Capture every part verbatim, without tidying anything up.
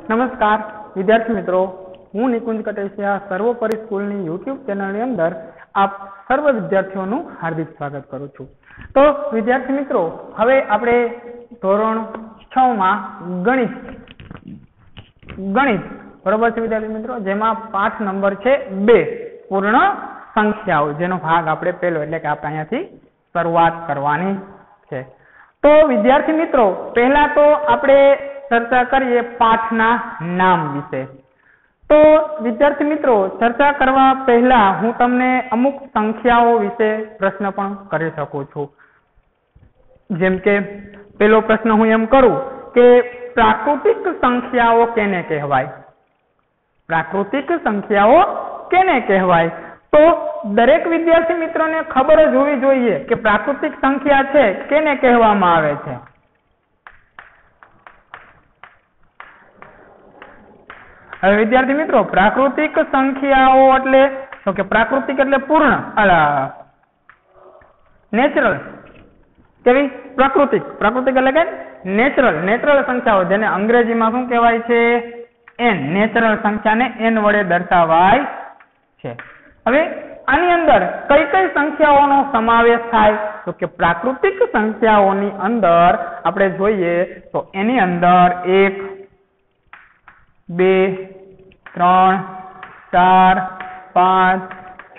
નમસ્કાર વિદ્યાર્થી મિત્રો, હું નિકુંજ કટેશિયા સર્વોપરી સ્કૂલની યુટ્યુબ ચેનલની અંદર આપ સર્વ વિદ્યાર્થીઓનું હાર્દિક સ્વાગત કરું છું. તો વિદ્યાર્થી મિત્રો, હવે આપણે ધોરણ છ માં ગણિત ગણિત બરોબર છે વિદ્યાર્થી મિત્રો, જેમાં પાઠ નંબર છે બે પૂર્ણ સંખ્યાઓ, જેનો ભાગ આપણે પહેલો એટલે કે આપણે અહીંયાથી શરૂઆત કરવાની છે. તો વિદ્યાર્થી મિત્રો, પહેલા તો આપણે ચર્ચા કરીએ પાઠના નામ વિશે. તો વિદ્યાર્થી મિત્રો, ચર્ચા કરવા પહેલા હું તમને અમુક સંખ્યાઓ વિશે પ્રશ્ન પણ કરી શકું છું. જેમ કે પેલો પ્રશ્ન હું એમ કરું કે પ્રાકૃતિક સંખ્યાઓ કેને કહેવાય? પ્રાકૃતિક સંખ્યાઓ કેને કહેવાય? તો દરેક વિદ્યાર્થી મિત્રોને ખબર જ હોવી જોઈએ કે પ્રાકૃતિક સંખ્યા છે કેને કહેવામાં આવે છે. હવે વિદ્યાર્થી મિત્રો, પ્રાકૃતિક સંખ્યાઓ એટલે તો કે પ્રાકૃતિક એટલે પૂર્ણ નેચરલ. કેવી? પ્રાકૃતિક. પ્રાકૃતિક એટલે કે નેચરલ નેચરલ સંખ્યાઓ, જેને અંગ્રેજીમાં શું કહેવાય છે? એન. નેચરલ સંખ્યાને એન વડે દર્શાવાય છે. હવે આની અંદર કઈ કઈ સંખ્યાઓનો સમાવેશ થાય? તો કે પ્રાકૃતિક સંખ્યાઓની અંદર આપણે જોઈએ તો એની અંદર એક, બે, ત્રણ, ચાર, પાંચ, છ,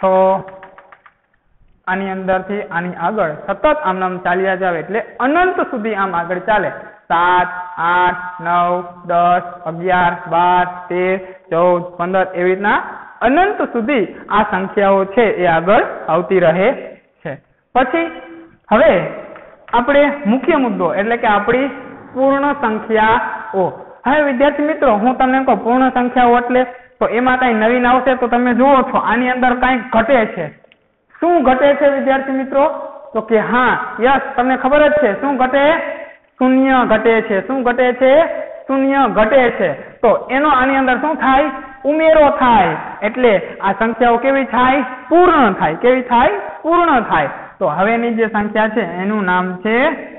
આની અંદરથી આની આગળ સતત આમ નામ ચાલ્યા જાવ એટલે અનંત સુધી આમ આગળ ચાલે. સાત, આઠ, નવ, દસ, અગિયાર, બાર, તેર, ચૌદ, પંદર, એવી રીતના અનંત સુધી આ સંખ્યાઓ છે એ આગળ આવતી રહે છે. પછી હવે આપણે મુખ્ય મુદ્દો એટલે કે આપણી પૂર્ણ સંખ્યાઓ. હવે વિદ્યાર્થી મિત્રો, હું તમને કહું પૂર્ણ સંખ્યાઓ એટલે તો એમાં કઈ નવીન આવશે તો તમે જુઓ છો આની અંદર કઈ ઘટે છે. શું ઘટે છે વિદ્યાર્થી મિત્રો? તો કે હા, યસ, તમને ખબર જ છે શું ઘટે? શૂન્ય ઘટે છે. શું ઘટે છે? શૂન્ય ઘટે છે. તો એનો આની અંદર શું થાય? ઉમેરો થાય. એટલે આ સંખ્યાઓ કેવી થાય? પૂર્ણ થાય. કેવી થાય? પૂર્ણ થાય. તો હવેની જે સંખ્યા છે એનું નામ છે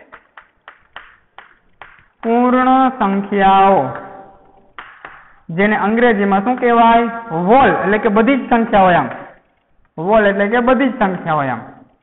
પૂર્ણ સંખ્યાઓ, જેને અંગ્રેજીમાં શું કહેવાય? વોલ. એટલે કે બધી જ સંખ્યાઓ એમ. વોલ એટલે કે બધી જ સંખ્યાઓ એમ.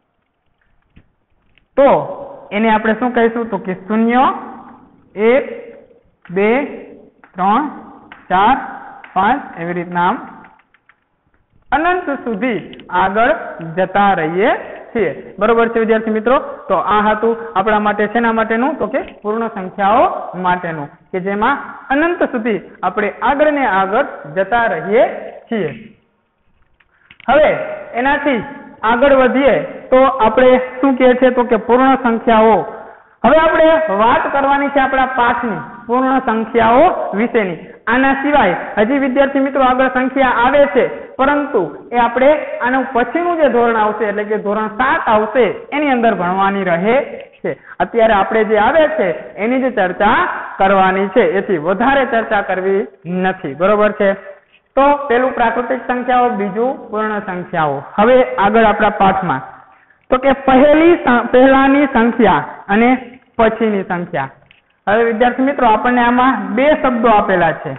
તો એને આપણે શું કહીશું? તો કે શૂન્ય, એક, બે, ત્રણ, ચાર, પાંચ, એવી રીતના આમ અનંત સુધી આગળ જતા રહીએ છીએ. બરોબર છે વિદ્યાર્થી મિત્રો? તો આ હતું આપણા માટે શેના માટેનું? તો કે પૂર્ણ સંખ્યાઓ માટેનું, કે જેમાં અનંત સુધી આપણે આગળ ને આગળ જતા રહીએ છીએ. હવે એનાથી આગળ વધીએ તો આપણે શું કહે છે? તો કે પૂર્ણ સંખ્યાઓ. હવે આપણે વાત કરવાની છે આપણા પાઠની પૂર્ણ સંખ્યાઓ વિશેની. આના સિવાય હજી વિદ્યાર્થી મિત્રો આગળ સંખ્યા આવે છે, પરંતુ એ આપણે આનું પછીનું જે ધોરણ આવશે એટલે કે ધોરણ સાત આવશે એની અંદર ભણવાની રહે છે. અત્યારે આપણે જે આવે છે એની જ ચર્ચા કરવાની છે, એથી વધારે ચર્ચા કરવી નથી. બરોબર છે? તો પેલું પ્રાકૃતિક સંખ્યાઓ, બીજું પૂર્ણ સંખ્યાઓ. હવે આગળ આપણા પાઠમાં તો કે પહેલી પહેલાની સંખ્યા અને પછીની સંખ્યા. હવે વિદ્યાર્થી મિત્રો, આપણને આમાં બે શબ્દો આપેલા છે.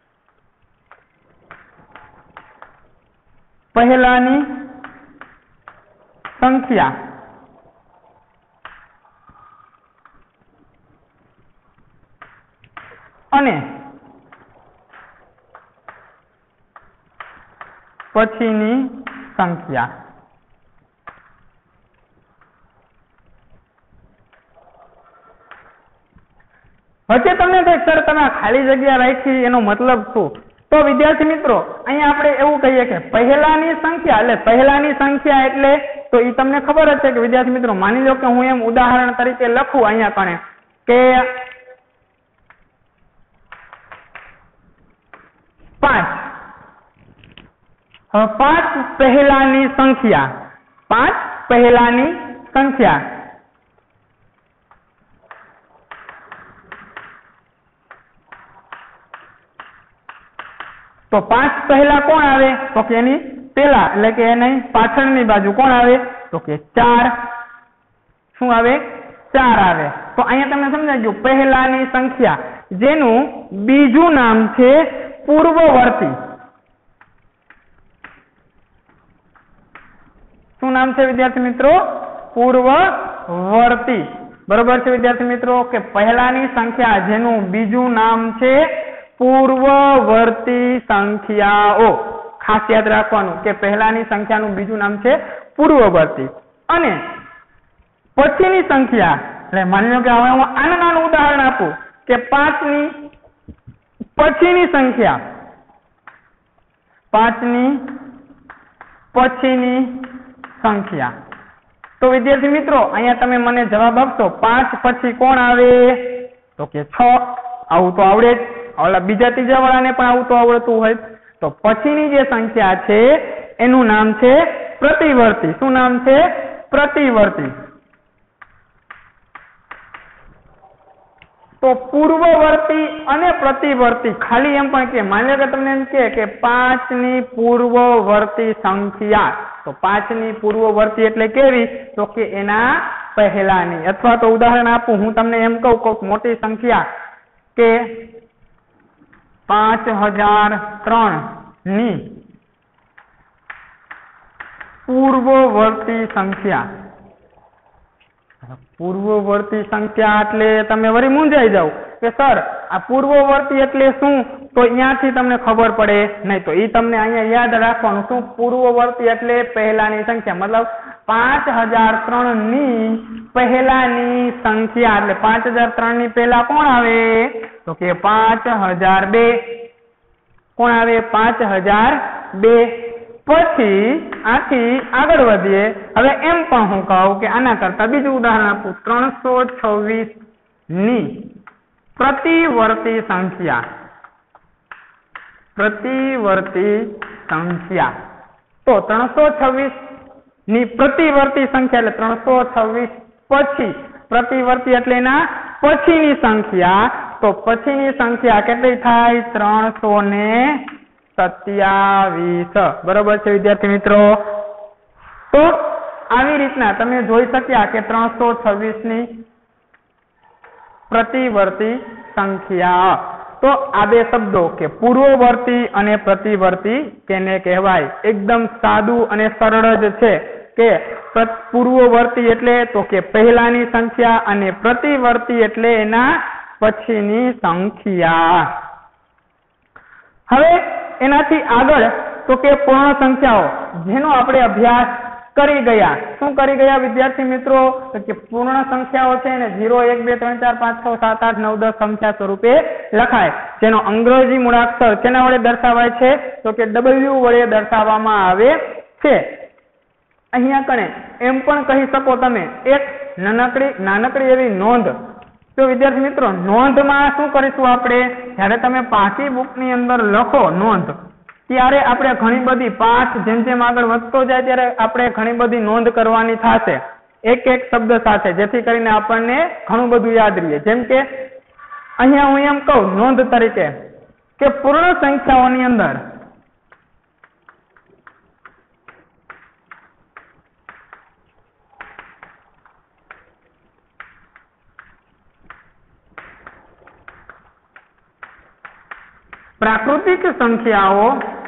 પહેલાની સંખ્યા અને પછીની સંખ્યા. વચ્ચે તમને થાય સર તમે ખાલી જગ્યા રાખી એનો મતલબ શું? તો વિદ્યાર્થી મિત્રો, અહીંયા આપણે એવું કહીએ કે પહેલાની સંખ્યા એટલે પહેલાની સંખ્યા એટલે તો એ તમને ખબર જ છે કે વિદ્યાર્થી મિત્રો, માની લો કે હું એમ ઉદાહરણ તરીકે લખું અહીંયા કણે કે પાંચ. હવે પાંચ પહેલાની સંખ્યા. પાંચ પહેલાની સંખ્યા. તો પાંચ પહેલા કોણ આવે? તો કે એની પહેલા એટલે કે એની પાછળની બાજુ કોણ આવે? તો કે ચાર. શું આવે? ચાર આવે. તો અહીંયા તમને સમજાઈ ગયું પહેલાની સંખ્યા જેનું બીજું નામ છે પૂર્વવર્તી. શું નામ છે વિદ્યાર્થી મિત્રો? પૂર્વવર્તી. બરોબર છે વિદ્યાર્થી મિત્રો કે પહેલાની સંખ્યા જેનું બીજું નામ છે પૂર્વવર્તી સંખ્યાઓ. ખાસ યાદ રાખવાનું કે પહેલાની સંખ્યાનું બીજું નામ છે પૂર્વવર્તી. અને પછીની સંખ્યા, એટલે માની લો કે હવે હું આનું નાનું ઉદાહરણ આપું કે પાંચની પછીની સંખ્યા, પાંચની પછીની સંખ્યા. તો વિદ્યાર્થી મિત્રો અહીંયા તમે મને જવાબ આપશો પાંચ પછી કોણ આવે? તો કે છ. આવું તો આવડે જ. ઓલા બીજા ત્રીજા વાળાને પણ આવું તો આવડતું હોય. તો પછીની જે સંખ્યા છે એનું નામ છે પ્રતિવર્તી. શું નામ છે? પ્રતિવર્તી. તો પૂર્વવર્તી અને પ્રતિવર્તી ખાલી એમ પણ કે માની લો કે તમને એમ કે કે પાંચ ની પૂર્વવર્તી સંખ્યા, તો પાંચ ની પૂર્વવર્તી એટલે કેવી? તો કે એના પહેલાની. અથવા તો ઉદાહરણ આપું, હું તમને એમ કહું કોઈક મોટી સંખ્યા કે પાંચ હજાર ત્રણ ની પૂર્વવર્તી સંખ્યા. પૂર્વવર્તી સંખ્યા એટલે તમે વળી મૂંઝાઈ જાવ કે સર આ પૂર્વવર્તી એટલે શું? તો અહીંયાથી તમને ખબર પડે નહીં. તો એ તમને અહીંયા યાદ રાખવાનું. શું? પૂર્વવર્તી એટલે પહેલાની સંખ્યા. મતલબ પાંચ હજાર ત્રણ ની પહેલાની સંખ્યા. એટલે પાંચ હજાર ત્રણ ની પહેલા કોણ આવે? તો કે પાંચ હજાર બે. કોણ આવે? પાંચ હજાર બે. પછી આથી આગળ વધીએ. હવે એમ પણ હું કહું કે આના કરતા બીજું ઉદાહરણ આપું, ત્રણસો છવ્વીસ ની પ્રતિવર્તી સંખ્યા. પ્રતિવર્તી સંખ્યા. તો ત્રણસો છવ્વીસ ની પ્રતિવર્તી સંખ્યા એટલે ત્રણસો છવ્વીસ પછી પ્રતિવર્તી એટલે એના પછીની સંખ્યા. તો પછીની સંખ્યા કેટલી થાય? ત્રણસો ને સત્યાવીસ. બરોબર છે વિદ્યાર્થી મિત્રો? તો આવી રીતના તમે જોઈ શક્યા કે ત્રણસો છવ્વીસ ની પ્રતિવર્તી સંખ્યા. તો આ બે શબ્દો કે પૂર્વવર્તી અને પ્રતિવર્તી કેને કહેવાય? એકદમ સાદું અને સરળ જ છે કે પૂર્વવર્તી એટલે તો કે પહેલાની સંખ્યા અને પ્રતિવર્તી એટલે એના પછીની સંખ્યા. હવે એનાથી આગળ તો કે પૂર્ણ સંખ્યાઓ, જેનો આપણે અભ્યાસ કરી ગયા. શું કરી ગયા વિદ્યાર્થી મિત્રો? કે પૂર્ણ સંખ્યાઓ છે ને ઝીરો એક બે ત્રણ ચાર પાંચ છ સાત આઠ નવ દસ સંખ્યા સ્વરૂપે લખાય, જેનો અંગ્રેજી મૂળાક્ષર કેના વડે દર્શાવાય છે? તો કે ડબલ્યુ વડે દર્શાવવામાં આવે છે. અહીંયા કણે એમ પણ કહી શકો તમે એક નાનકડી નાનકડી એવી નોંધ. તો વિદ્યાર્થી મિત્રો નોંધમાં શું કરીશું આપણે? જ્યારે તમે પાકી બુકની અંદર લખો નોંધ, ત્યારે આપણે ઘણી બધી પાઠ જેમ જેમ આગળ વધતો જાય ત્યારે આપણે ઘણી બધી નોંધ કરવાની થશે એક એક શબ્દ સાથે, જેથી કરીને આપણને ઘણું બધું યાદ રહે. જેમ કે અહીંયા હું એમ કહું નોંધ તરીકે કે પૂર્ણ સંખ્યાઓની અંદર પ્રાકૃતિક સંખ્યાઓ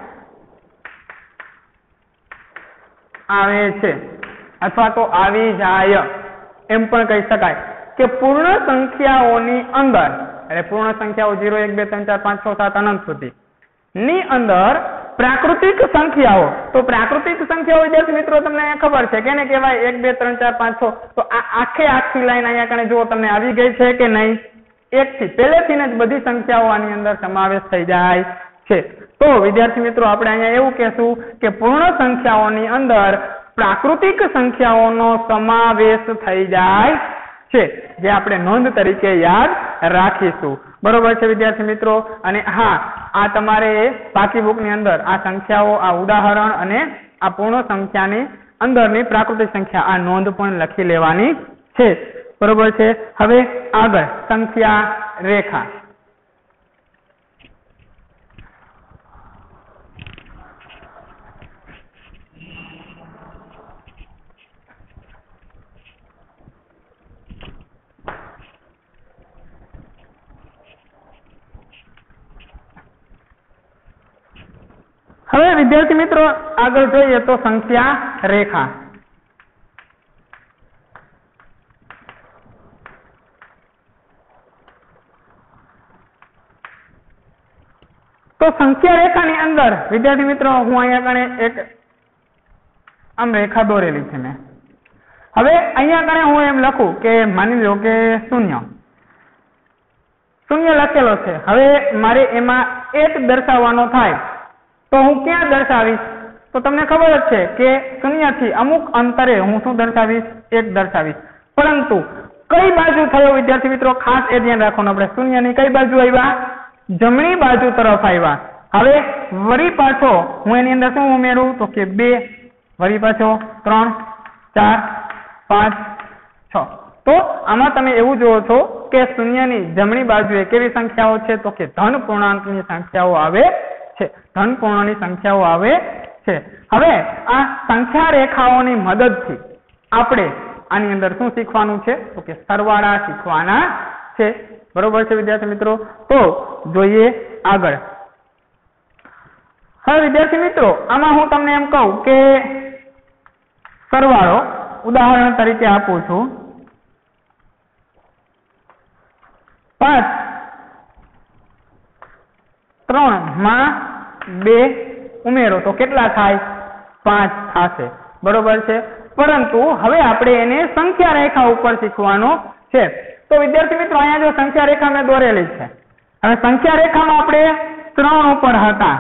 આવે છે અથવા તો આવી જાય એમ પણ કહી શકાય કે પૂર્ણ સંખ્યાઓની અંદર, એટલે પૂર્ણ સંખ્યાઓ ઝીરો એક બે ત્રણ ચાર પાંચ છ સાત અનંત સુધી ની અંદર પ્રાકૃતિક સંખ્યાઓ. તો પ્રાકૃતિક સંખ્યાઓ વિદ્યાર્થી મિત્રો તમને ખબર છે કેને કહેવાય? એક બે ત્રણ ચાર પાંચ છ. તો આ આખે આખી લાઈન અહીંયા કણે જુઓ તમને આવી ગઈ છે કે નહીં? એક થી પહેલેથી જ બધી સંખ્યાઓ આની અંદર સમાવેશ થઈ જાય છે. તો વિદ્યાર્થી મિત્રો આપણે અહીંયા એવું કહેશું કે પૂર્ણ સંખ્યાઓની અંદર પ્રાકૃતિક સંખ્યાઓનો સમાવેશ થઈ જાય છે, જે આપણે નોંધ તરીકે યાદ રાખીશું. બરોબર છે વિદ્યાર્થી મિત્રો? અને હા, આ તમારે પાકી બુકની અંદર આ સંખ્યાઓ, આ ઉદાહરણ અને આ પૂર્ણ સંખ્યાની અંદરની પ્રાકૃતિક સંખ્યા આ નોંધ પણ લખી લેવાની છે. બરોબર છે? હવે આગળ સંખ્યા રેખા. હવે વિદ્યાર્થી મિત્રો આગળ જોઈએ તો સંખ્યા રેખા. તો સંખ્યા રેખાની અંદર વિદ્યાર્થી મિત્રો હું અહીંયા કણે એક આમ રેખા દોરેલી છે મેં. હવે અહીંયા કણે હું એમ લખું કે માની લો કે શૂન્ય શૂન્ય લખેલો છે. હવે મારે એમાં એક દર્શાવવાનો થાય તો હું ક્યાં દર્શાવીશ? તો તમને ખબર જ છે કે શૂન્ય થી અમુક અંતરે હું શું દર્શાવીશ? એક દર્શાવીશ. પરંતુ કઈ બાજુ થયો વિદ્યાર્થી મિત્રો? ખાસ એ ધ્યાન રાખવાનું. આપણે શૂન્ય ની કઈ બાજુ આવ્યા? જમણી બાજુ તરફ આવ્યા. હવે વળી પાછો હું એની અંદર શું ઉમેરું? તો કે બે, વળી પાછો ત્રણ, ચાર, પાંચ, છ. તો આમાં તમે એવું જુઓ છો કે શૂન્યની જમણી બાજુએ કેવી સંખ્યાઓ છે? તો કે ધન પૂર્ણાંકની સંખ્યાઓ આવે છે. ધન પૂર્ણની સંખ્યાઓ આવે છે. હવે આ સંખ્યા રેખાઓની મદદથી આપણે આની અંદર શું શીખવાનું છે? તો કે સરવાળા શીખવાના છે. બરોબર છે વિદ્યાર્થી મિત્રો? તો જોઈએ આગળ. હવે વિદ્યાર્થી મિત્રો આમાં હું તમને એમ કહું કે સરવાળો ઉદાહરણ તરીકે આપું છું. પાંચ ત્રણ માં બે ઉમેરો તો કેટલા થાય? પાંચ થશે. બરોબર છે. પરંતુ હવે આપણે એને સંખ્યા રેખા ઉપર શીખવાનો છે. તો વિદ્યાર્થી મિત્રો અહીંયા જો સંખ્યા રેખા મેં દોરેલી છે. હવે સંખ્યા રેખામાં આપણે ત્રણ ઉપર હતા.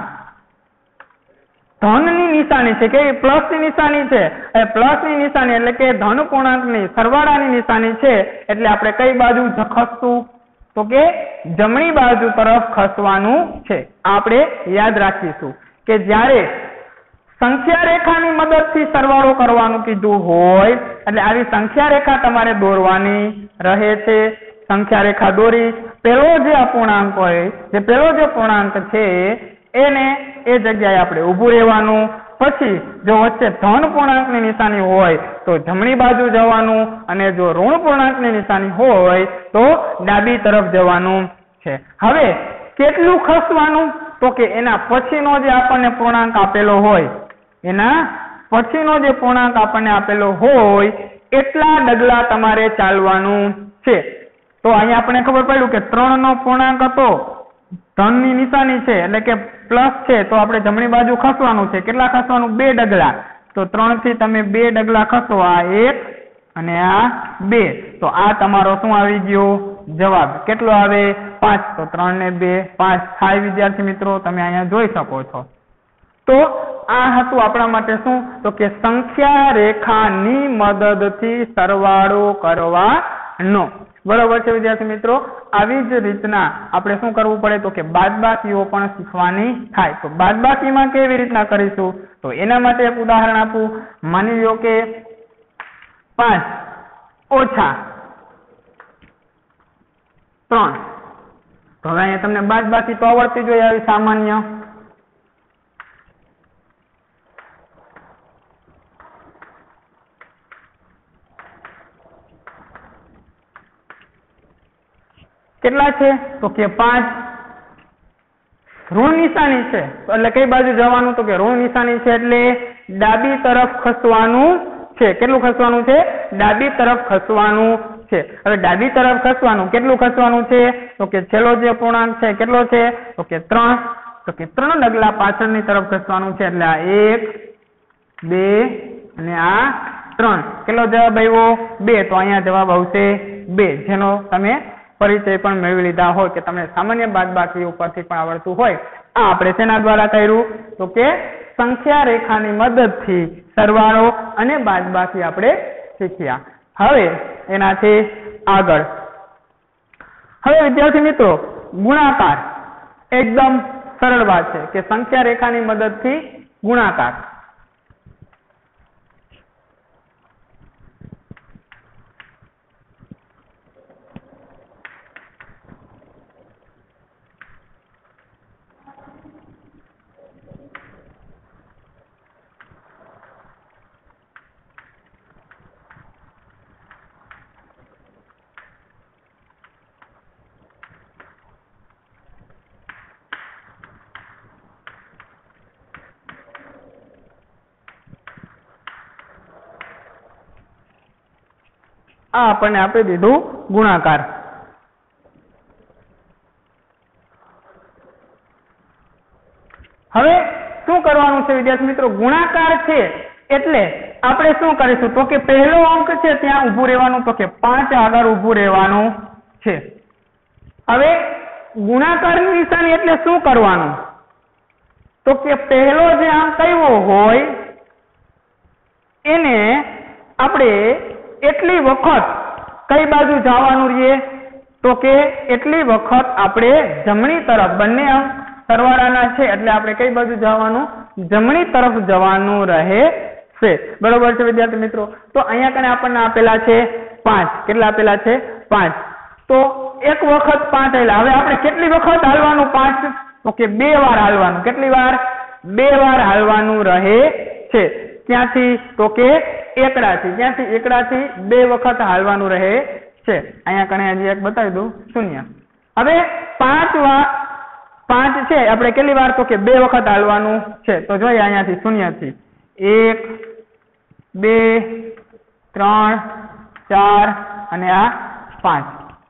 ધનની નિશાની છે કે પ્લસ ની નિશાની છે. એ પ્લસ ની નિશાની એટલે કે ધન પૂર્ણાંકની સરવાળાની નિશાની છે. એટલે આપણે કઈ બાજુ ખસતું? તો કે જમણી બાજુ તરફ ખસવાનું છે. આપણે યાદ રાખીશું કે જ્યારે સંખ્યા રેખાની મદદથી સરવાળો કરવાનું કીધું હોય એટલે આવી સંખ્યા રેખા તમારે દોરવાની રહે છે. સંખ્યા રેખા દોરી પેલો જે અપૂર્ણાંક હોય, જે પેલો જે પૂર્ણાંક છે એને એ જગ્યાએ આપણે ઊભું રહેવાનું. પછી જો વચ્ચે ધન પૂર્ણાંકની નિશાની હોય તો જમણી બાજુ જવાનું, અને જો ઋણ પૂર્ણાંકની નિશાની હોય તો ડાબી તરફ જવાનું છે. હવે કેટલું ખસવાનું? તો કે એના પછીનો જે આપણને પૂર્ણાંક આપેલો હોય, એના પછીનો જે પૂર્ણાંક આપણને આપેલો હોય એટલા ડગલા તમારે ચાલવાનું છે. તો અહીંયા આપણને ખબર પડ્યું કે ત્રણ નો પૂર્ણાંક હતો, ધનની નિશાની છે એટલે કે પ્લસ છે, તો આપણે જમણી બાજુ ખસવાનું છે. કેટલા ખસવાનું? બે ડગલા. તો ત્રણ થી તમે બે ડગલા ખસો. આ એક અને આ બે. તો આ તમારો શું આવી ગયો? જવાબ. કેટલો આવે? પાંચ. તો ત્રણ ને બે પાંચ થાય વિદ્યાર્થી મિત્રો. તમે અહીંયા જોઈ શકો છો. તો આ હતું આપણા માટે શું? તો કે સંખ્યા રેખાની મદદથી સરવાળો કરવાનો. બરોબર છે વિદ્યાર્થી મિત્રો? આવી જ રીતના આપણે શું કરવું પડે? તો કે બાદબાકીઓ પણ શીખવાની થાય. તો બાદબાકીમાં કેવી રીતના કરીશું? તો એના માટે એક ઉદાહરણ આપું. માની લો કે પાંચ ઓછા ત્રણ. તો હવે અહીંયા તમને બાદબાકી તો આવડતી જોઈએ આવી સામાન્ય. કેટલા છે? તો કે પાંચ. ઋણ નિશાની છે એટલે કઈ બાજુ જવાનું? તો કે ઋણ નિશાની છે એટલે ડાબી તરફ ખસવાનું છે. કેટલું ખસવાનું છે? ડાબી તરફ ખસવાનું છે. હવે ડાબી તરફ ખસવાનું કેટલું ખસવાનું છે? તો કે છેલ્લો જે પૂર્ણાંક છે કેટલો છે? તો કે ત્રણ. તો કે ત્રણ ડગલા પાછળની તરફ ખસવાનું છે. એટલે આ એક, બે અને આ ત્રણ. કેટલો જવાબ આવ્યો? બે. તો અહીંયા જવાબ આવશે બે, જેનો તમે પરિચય પણ મેળવી લીધા હોય કે તમને સામાન્ય બાદબાકી ઉપરથી પણ આવડતું હોય. આ આપણે શેના દ્વારા કર્યું? તો કે સંખ્યા રેખાની મદદથી સરવાળો અને બાદબાકી આપણે શીખ્યા. હવે એનાથી આગળ હવે વિદ્યાર્થી મિત્રો ગુણાકાર એકદમ સરળ વાત છે કે સંખ્યા રેખાની મદદથી ગુણાકાર. આ આપણને આપી દીધું ગુણાકાર. હવે શું કરવાનું છે વિદ્યાર્થી મિત્રો? ગુણાકાર છે એટલે આપણે શું કરીશું તો કે પહેલો અંક છે ત્યાં ઊભું રહેવાનું, તો કે પાંચ આગળ ઊભું રહેવાનું છે. હવે ગુણાકારની નિશાની એટલે શું કરવાનું તો કે પહેલો જે અંક કયો હોય એને આપણે એટલી વખત કઈ બાજુ જવાનું રહીએ તો કે એટલી વખત આપણે જમણી તરફ, બંને અંક સરવાળાના છે એટલે આપણે કઈ બાજુ જવાનું? જમણી તરફ જવાનું રહે છે. બરોબર છે વિદ્યાર્થી મિત્રો? તો અહીંયા કને આપણને આપેલા છે પાંચ. કેટલા આપેલા છે? પાંચ. તો એક વખત પાંચ આવેલા. હવે આપણે કેટલી વખત હાલવાનું? પાંચ. તો કે બે વાર હાલવાનું. કેટલી વાર? બે વાર હાલવાનું રહે છે. ક્યાંથી? તો કે એકડાથી. ક્યાંથી? એકડાથી બે વખત હાલવાનું રહે છે. અહીંયા કને હજી એક બતાવી દઉં, શૂન્ય. હવે પાંચ વાર પાંચ છે આપણે કેટલી વાર? તો કે બે વખત હાલવાનું છે. તો જોઈએ અહીંયાથી શૂન્ય થી એક, બે, ત્રણ, ચાર અને આ પાંચ.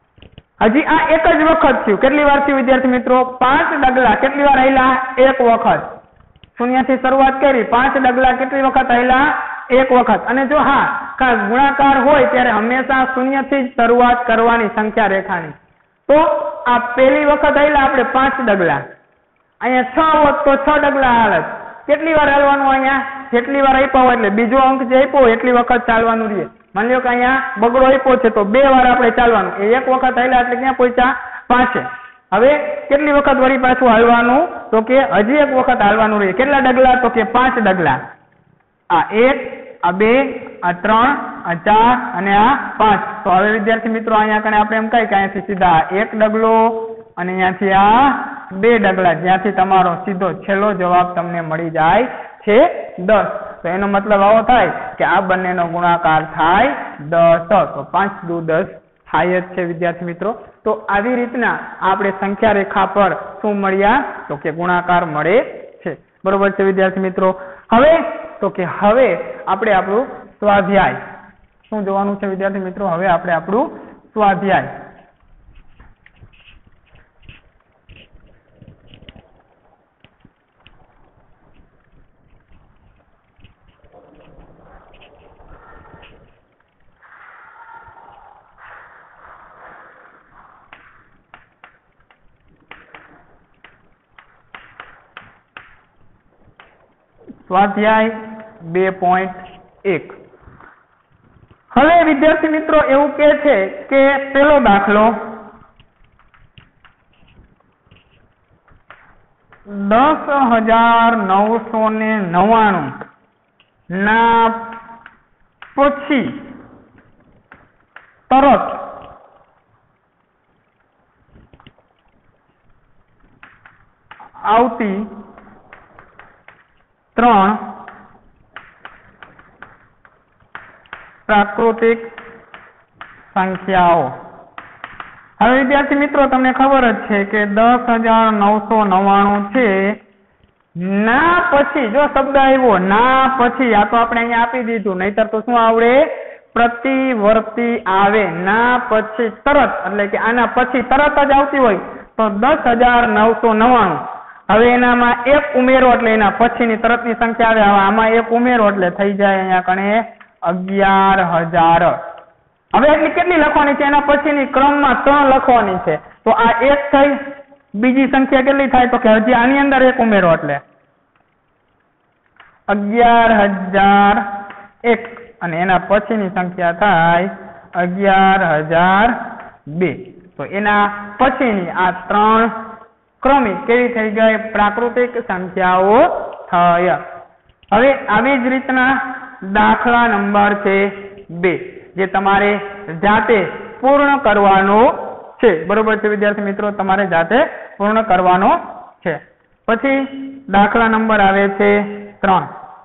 હજી આ એક જ વખત થયું. કેટલી વાર થયું વિદ્યાર્થી મિત્રો? પાંચ ડગલા. કેટલી વાર હાલ્યા? એક વખત. શૂન્ય થી શરૂઆત કરી, પાંચ ડગલા કેટલી વખત હાલ્યા? એક વખત. અને જો હા ખાસ ગુણાકાર હોય ત્યારે હંમેશા શૂન્ય થી જ શરૂઆત કરવાની સંખ્યા રેખાની. તો આ પહેલી વખત હાલ્યા આપણે પાંચ ડગલા. અહીંયા છ હોત તો છ ડગલા હાલત. કેટલી વાર હાલવાનું? અહીંયા જેટલી વાર આપ્યા હોય એટલે બીજો અંક જે આપ્યો હોય એટલી વખત ચાલવાનું રહીએ. માની લો કે અહીંયા બગડો આપ્યો છે તો બે વાર આપણે ચાલવાનું. એ એક વખત હાલ્યા એટલે ક્યાં પહોંચ્યા? પાંચે. હવે કેટલી વખત વળી પાછું હાલવાનું? તો કે હજી એક વખત હાલવાનું રહીએ. કેટલા ડગલા? તો કે પાંચ ડગલા. આ એક, આ બે, આ ત્રણ, આ ચાર અને આ પાંચ. તો હવે વિદ્યાર્થી મિત્રો અહીંયા કને આપણે એમ કહી કે અહીંયાથી સીધા એક ડગલો અને અહીંયાથી આ બે ડગલા, જ્યાંથી તમારો સીધો છેલ્લો જવાબ તમને મળી જાય છે દસ. તો એનો મતલબ આવો થાય કે આ બંનેનો ગુણાકાર થાય દસ. તો પાંચ દુ દસ થાય જ છે વિદ્યાર્થી મિત્રો. તો આવી રીતના આપણે સંખ્યા રેખા પર શું મળ્યા? તો કે ગુણાકાર મળે છે. બરોબર છે વિદ્યાર્થી મિત્રો? હવે તો કે હવે આપણે આપણું સ્વાધ્યાય શું જોવાનું છે વિદ્યાર્થી મિત્રો? હવે આપણે આપણું સ્વાધ્યાય સ્વાધ્યાય બે પોઈન્ટ એક. હવે વિદ્યાર્થી મિત્રો એવું કે છે કે પેલો દાખલો દસ હજાર નવસો ને નવ્વાણું ના પછી તરત આવતી ત્રણ પ્રાકૃતિક સંખ્યાઓ. હવે વિદ્યાર્થી મિત્રો તમને ખબર જ છે કે દસ હજાર નવસો નવ્વાણું છે. ના પછી જો શબ્દ આવ્યો ના પછી, આ તો આપણે અહીંયા આપી દીધું, નહીતર તો શું આવડે? પ્રતિવર્તી આવે. ના પછી તરત, એટલે કે આના પછી તરત જ આવતી હોય તો દસ હજાર નવસો નવ્વાણું. હવે એનામાં એક ઉમેરો એટલે એના પછીની તરતની સંખ્યા આવે. હવે આમાં એક ઉમેરો એટલે થઈ જાય અહીંયા કણે અગિયાર હજાર. હવે એટલી કેટલી લખવાની છે? એના પછીની ક્રમમાં ત્રણ લખવાની છે. તો આ એક થઈ, બીજી સંખ્યા કેટલી થાય? તો કે હજી આની અંદર એક ઉમેરો એટલે અગિયાર હજાર એક, અને એના પછીની સંખ્યા થાય અગિયાર હજાર બે. તો એના પછીની આ ત્રણ ક્રમિક કેવી થઈ ગઈ? પ્રાકૃતિક સંખ્યાઓ થઈ. હવે આવી જ રીતના દાખલા નંબર છે બે, જે તમારે જાતે પૂર્ણ કરવાનો છે. બરોબર છે વિદ્યાર્થી મિત્રો? તમારે જાતે પૂર્ણ કરવાનો છે. પછી દાખલા નંબર આવે છે ત્રણ.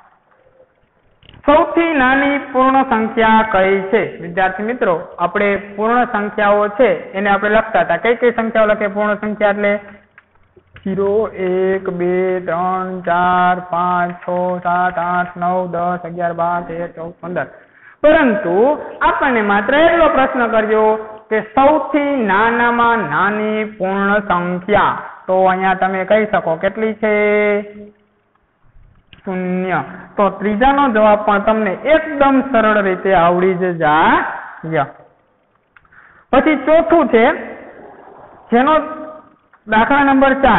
સૌથી નાની પૂર્ણ સંખ્યા કઈ છે? વિદ્યાર્થી મિત્રો આપણે પૂર્ણ સંખ્યાઓ છે એને આપણે લખતા હતા. કઈ કઈ સંખ્યાઓ લખે પૂર્ણ સંખ્યા? એટલે જીરો, એક, બે, ત્રણ, ચાર, પાંચ, છ, સાત, આઠ, નવ, દસ, અગિયાર, બાર, તેર, ચૌદ, પંદર. પરંતુ આપણને માત્ર એટલો પ્રશ્ન કર્યો કે સૌથી નાનામાં નાની પૂર્ણ સંખ્યા, તો અહીંયા તમે કહી શકો કેટલી છે? શૂન્ય. તો ત્રીજાનો જવાબ પણ તમને એકદમ સરળ રીતે આવડી જ જાય. પછી ચોથું છે, જેનો દાખલા નંબર ચાર,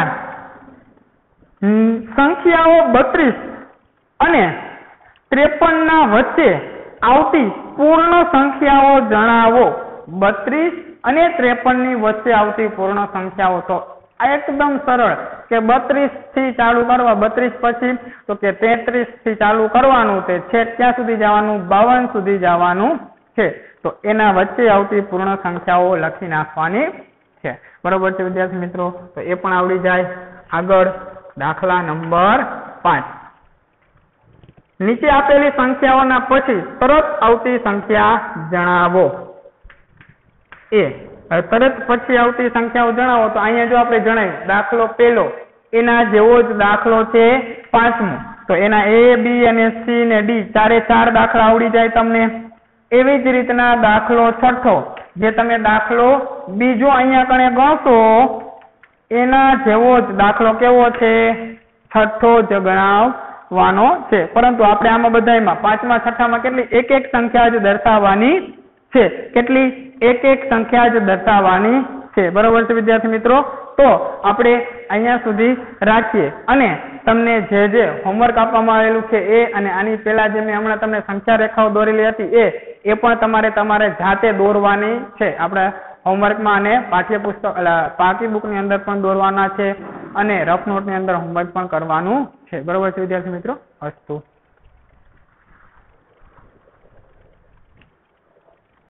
સંખ્યાઓ બત્રીસ અને ત્રેપન ના વચ્ચે આવતી પૂર્ણ સંખ્યાઓ જણાવો. બત્રીસ અને ત્રેપન ની વચ્ચે આવતી પૂર્ણ સંખ્યાઓ. તો આ એકદમ સરળ કે બત્રીસ થી ચાલુ કરવા, બત્રીસ પછી તો કે તેત્રીસ થી ચાલુ કરવાનું, તે છેક ક્યાં સુધી જવાનું? બાવન સુધી જવાનું છે. તો એના વચ્ચે આવતી પૂર્ણ સંખ્યાઓ લખી નાખવાની છે. બરોબર છે વિદ્યાર્થી મિત્રો? તો એ પણ આવડી જાય. આગળ દાખલા નંબર પાંચ, નીચે આપેલી સંખ્યાઓના પછી તરત આવતી સંખ્યા જણાવો. એ તરત પછી આવતી સંખ્યાઓ જણાવો. તો અહીંયા જો આપણે જણાય દાખલો પહેલો એના જેવો જ દાખલો છે પાંચમો. તો એના એ, બી અને સી ને ડી ચારે ચાર દાખલા આવડી જાય તમને. એવી જ રીતના દાખલો છઠ્ઠો, જે તમે દાખલો બીજો અહીંયા કણે ગણશો એના જેવો જ દાખલો કેવો છે? છઠ્ઠો જ ગણાવવાનો છે. પરંતુ આપણે આમાં બધામાં પાંચમા છઠ્ઠામાં કેટલી એક એક સંખ્યા જ દર્શાવવાની છે. કેટલી? એક એક સંખ્યા જ દર્શાવવાની છે. બરોબર છે વિદ્યાર્થી મિત્રો? તો આપણે અહીંયા સુધી રાખીએ અને તમને જે જે હોમવર્ક આપવામાં આવેલું છે એ અને આની પહેલા જે મેં હમણાં તમને સંખ્યા રેખાઓ દોરેલી હતી એ એ પણ તમારે તમારે જાતે દોરવાની છે. આપણે હોમવર્કમાં અને પાઠ્યપુસ્તક પાકી બુકની અંદર પણ દોરવાના છે અને રફ નોટની અંદર હોમવર્ક પણ કરવાનું છે. બરોબર છે વિદ્યાર્થી મિત્રો? અસ્તુ.